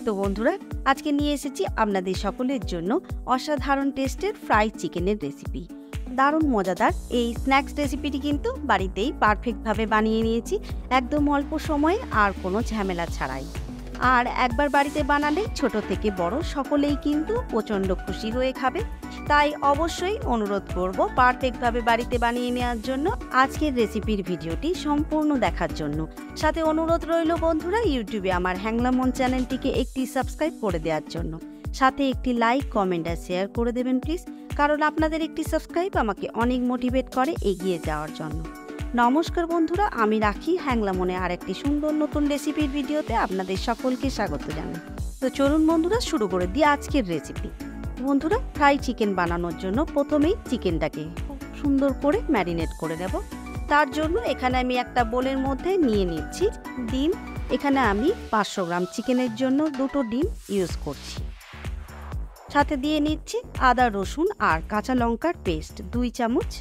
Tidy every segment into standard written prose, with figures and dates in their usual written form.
তো বন্ধুরা, আজকে নিয়ে এসেছি আপনাদের সকলের জন্য অসাধারণ টেস্টের ফ্রাই চিকেনের রেসিপি। দারুণ মজাদার এই স্ন্যাক্স রেসিপিটি কিন্তু বাড়িতেই পারফেক্টভাবে বানিয়ে নিয়েছি, একদম অল্প সময়ে আর কোনো ঝামেলা ছাড়াই। আর একবার বাড়িতে বানালে ছোট থেকে বড় সকলেই কিন্তু প্রচণ্ড খুশি হয়ে খাবে। তাই অবশ্যই অনুরোধ করব পারফেক্টভাবে বাড়িতে বানিয়ে নেওয়ার জন্য আজকের রেসিপির ভিডিওটি সম্পূর্ণ দেখার জন্য। সাথে অনুরোধ রইল বন্ধুরা, ইউটিউবে আমার হ্যাংলামন চ্যানেলটিকে একটি সাবস্ক্রাইব করে দেওয়ার জন্য। সাথে একটি লাইক, কমেন্ট আর শেয়ার করে দেবেন প্লিজ, কারণ আপনাদের একটি সাবস্ক্রাইব আমাকে অনেক মোটিভেট করে এগিয়ে যাওয়ার জন্য। নমস্কার বন্ধুরা, আমি রাখি হ্যাংলামনে আর একটি সুন্দর নতুন রেসিপির ভিডিওতে আপনাদের সকলকে স্বাগত জানাই। তো চলুন বন্ধুরা, শুরু করে দিই আজকের রেসিপি। বন্ধুরা, ফ্রাই চিকেন বানানোর জন্য প্রথমেই চিকেনটাকে খুব সুন্দর করে ম্যারিনেট করে নেব। তার জন্য এখানে আমি একটা বোলের মধ্যে নিয়ে নিচ্ছি ডিম। এখানে আমি 500 গ্রাম চিকেনের জন্য 2টো ডিম ইউজ করছি। সাথে দিয়ে নিচ্ছি আদা, রসুন আর কাঁচা লঙ্কার পেস্ট 2 চামচ।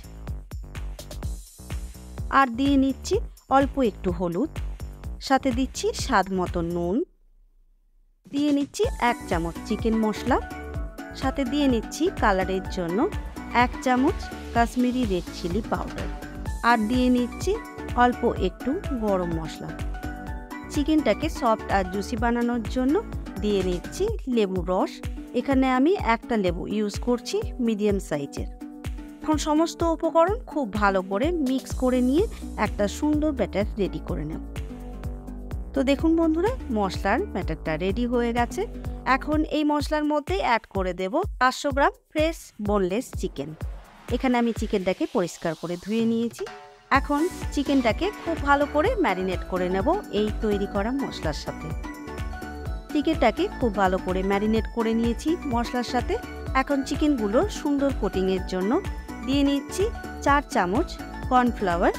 আর দিয়ে নিচ্ছি অল্প একটু হলুদ, সাথে দিচ্ছি স্বাদ মতো নুন, দিয়ে নিচ্ছি 1 চামচ চিকেন মশলা, সাথে দিয়ে নিচ্ছি কালারের জন্য 1 চামচ কাশ্মীরি রেড চিলি পাউডার, আর দিয়ে নিচ্ছি অল্প একটু গরম মশলা। চিকেনটাকে সফট আর জুসি বানানোর জন্য দিয়ে নিচ্ছি লেবুর রস। এখানে আমি একটা লেবু ইউজ করছি মিডিয়াম সাইজের। এখন সমস্ত উপকরণ খুব ভালো করে মিক্স করে নিয়ে একটা সুন্দর ব্যাটার রেডি করে নেব। তো দেখুন বন্ধুরা, মশলার ব্যাটারটা রেডি হয়ে গেছে। এখন এই মশলার মধ্যে অ্যাড করে দেব 500 গ্রাম ফ্রেশ বোনলেস চিকেন। এখানে আমি চিকেনটাকে পরিষ্কার করে ধুয়ে নিয়েছি। এখন চিকেনটাকে খুব ভালো করে ম্যারিনেট করে নেব এই তৈরি করা মশলার সাথে। চিকেনটাকে খুব ভালো করে ম্যারিনেট করে নিয়েছি মশলার সাথে। এখন চিকেনগুলো সুন্দর কোটিংয়ের জন্য দিয়ে নিচ্ছি 4 চামচ কর্নফ্লাওয়ার।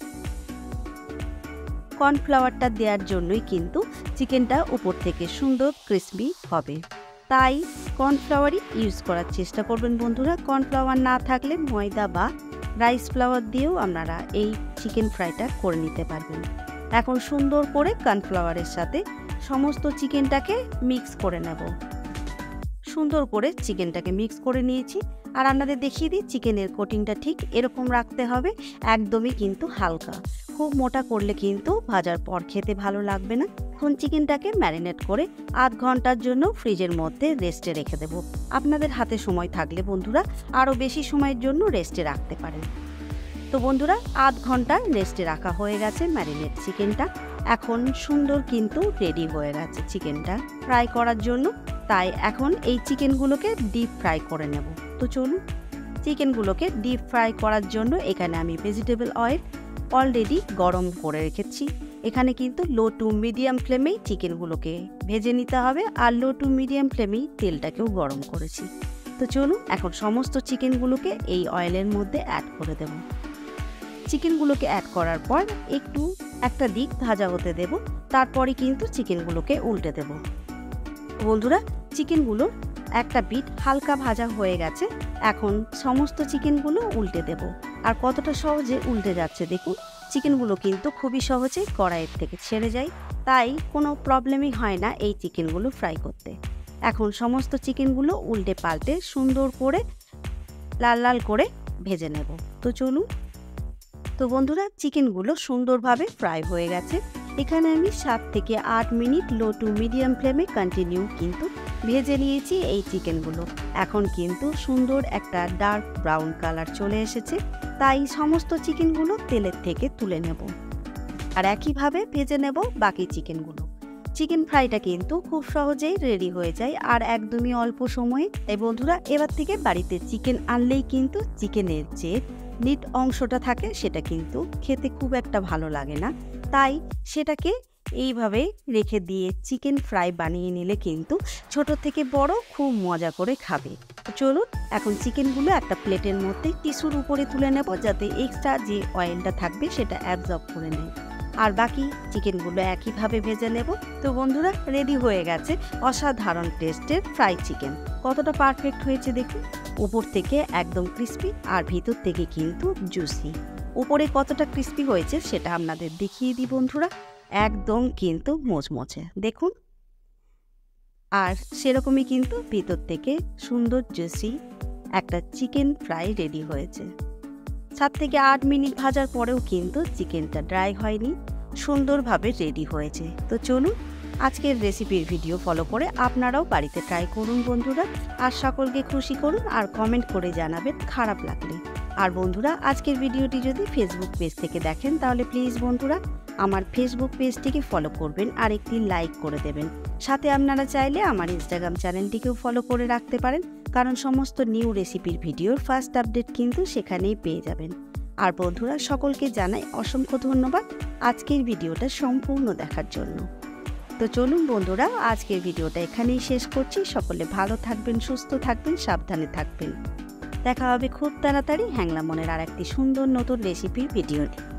কর্নফ্লাওয়ারটা দেওয়ার জন্যই কিন্তু চিকেনটা উপর থেকে সুন্দর ক্রিসপি হবে, তাই কর্নফ্লাওয়ারই ইউজ করার চেষ্টা করবেন বন্ধুরা। কর্নফ্লাওয়ার না থাকলে ময়দা বা রাইস ফ্লাওয়ার দিয়েও আপনারা এই চিকেন ফ্রাইটা করে নিতে পারবেন। এখন সুন্দর করে কর্নফ্লাওয়ারের সাথে সমস্ত চিকেনটাকে মিক্স করে নেব। সুন্দর করে চিকেনটাকে মিক্স করে নিয়েছি। আর আপনাদের দেখিয়ে দিই, চিকেনের কোটিংটা ঠিক এরকম রাখতে হবে, একদমই কিন্তু হালকা। খুব মোটা করলে কিন্তু ভাজার পর খেতে ভালো লাগবে না। এখন চিকেনটাকে ম্যারিনেট করে আধ ঘন্টার জন্য ফ্রিজের মধ্যে রেস্টে রেখে দেব। আপনাদের হাতে সময় থাকলে বন্ধুরা আরও বেশি সময়ের জন্য রেস্টে রাখতে পারেন। তো বন্ধুরা, আধ ঘন্টা রেস্টে রাখা হয়ে গেছে ম্যারিনেট চিকেনটা। এখন সুন্দর কিন্তু রেডি হয়ে গেছে চিকেনটা ফ্রাই করার জন্য। তাই এখন এই চিকেনগুলোকে ডিপ ফ্রাই করে নেব। তো চলুন, চিকেনগুলোকে ডিপ ফ্রাই করার জন্য এখানে আমি ভেজিটেবল অয়েল অলরেডি গরম করে রেখেছি। এখানে কিন্তু লো টু মিডিয়াম ফ্লেমেই চিকেনগুলোকে ভেজে নিতে হবে, আর লো টু মিডিয়াম ফ্লেমেই তেলটাকেও গরম করেছি। তো চলুন, এখন সমস্ত চিকেনগুলোকে এই অয়েলের মধ্যে অ্যাড করে দেব। চিকেনগুলোকে অ্যাড করার পর একটু একটা দিক ভাজা হতে দেব, তারপরে কিন্তু চিকেনগুলোকে উল্টে দেব। বন্ধুরা, চিকেনগুলো একটা পিঠ হালকা ভাজা হয়ে গেছে। এখন সমস্ত চিকেনগুলো উল্টে দেব। আর কতটা সহজে উল্টে যাচ্ছে দেখুন। চিকেনগুলো কিন্তু খুবই সহজে কড়াইয়ের থেকে ছেড়ে যায়, তাই কোনো প্রবলেমই হয় না এই চিকেনগুলো ফ্রাই করতে। এখন সমস্ত চিকেনগুলো উল্টে পাল্টে সুন্দর করে লাল লাল করে ভেজে নেব। তো চলুন। তো বন্ধুরা, চিকেনগুলো সুন্দরভাবে ফ্রাই হয়ে গেছে। এখানে আমি 7 থেকে 8 মিনিট লো টু মিডিয়াম ফ্লেমে কন্টিনিউ কিন্তু ভেজে নিয়েছি এই চিকেনগুলো। এখন কিন্তু সুন্দর একটা ডার্ক ব্রাউন কালার চলে এসেছে, তাই সমস্ত চিকেনগুলো তেলের থেকে তুলে নেব। আর একইভাবে ভেজে নেব বাকি চিকেনগুলো। চিকেন ফ্রাইটা কিন্তু খুব সহজেই রেডি হয়ে যায় আর একদমই অল্প সময়ে। তাই বন্ধুরা, এবার থেকে বাড়িতে চিকেন আনলেই কিন্তু চিকেনের যে নিট অংশটা থাকে সেটা কিন্তু খেতে খুব একটা ভালো লাগে না, তাই সেটাকে এইভাবে রেখে দিয়ে চিকেন ফ্রাই বানিয়ে নিলে কিন্তু ছোট থেকে বড় খুব মজা করে খাবে। চলুন, এখন চিকেনগুলো একটা প্লেটের মধ্যে টিস্যুর উপরে তুলে নেব, যাতে এক্সট্রা যে অয়েলটা থাকবে সেটা অ্যাবজর্ব করে নেয়। আর বাকি চিকেনগুলো একইভাবে ভেজে নেব। তো বন্ধুরা, রেডি হয়ে গেছে অসাধারণ টেস্টের ফ্রাই চিকেন। কতটা পারফেক্ট হয়েছে দেখুন। উপর থেকে একদম ক্রিস্পি আর ভিতর থেকে কিন্তু জুসি। উপরে কতটা ক্রিস্পি হয়েছে সেটা আপনাদের দেখিয়ে দিই বন্ধুরা। একদম কিন্তু মোচমোচে দেখুন। আর সেরকমই কিন্তু ভিতর থেকে সুন্দর জুসি একটা চিকেন ফ্রাই রেডি হয়েছে। 7 থেকে 8 মিনিট ভাজার পরেও কিন্তু চিকেনটা ড্রাই হয়নি, সুন্দরভাবে রেডি হয়েছে। তো চলুন আজকের রেসিপির ভিডিও ফলো করে আপনারাও বাড়িতে ট্রাই করুন বন্ধুরা, আর সকলকে খুশি করুন আর কমেন্ট করে জানাবেন খারাপ লাগলে। আর বন্ধুরা, আজকের ভিডিওটি যদি ফেসবুক পেজ থেকে দেখেন তাহলে প্লিজ বন্ধুরা আমার ফেসবুক পেজটিকে ফলো করবেন আর একটি লাইক করে দেবেন। সাথে আপনারা চাইলে আমার ইনস্টাগ্রাম চ্যানেলটিকেও ফলো করে রাখতে পারেন, কারণ সমস্ত নিউ রেসিপির ভিডিওর ফার্স্ট আপডেট কিন্তু সেখানেই পেয়ে যাবেন। আর বন্ধুরা, সকলকে জানাই অসংখ্য ধন্যবাদ আজকের ভিডিওটা সম্পূর্ণ দেখার জন্য। তো চলুন বন্ধুরা, আজকের ভিডিওটা এখানেই শেষ করছি। সকলে ভালো থাকবেন, সুস্থ থাকবেন, সাবধানে থাকবেন। দেখা হবে খুব তাড়াতাড়ি হ্যাংলা মনের আর একটি সুন্দর নতুন রেসিপির ভিডিও নিয়ে।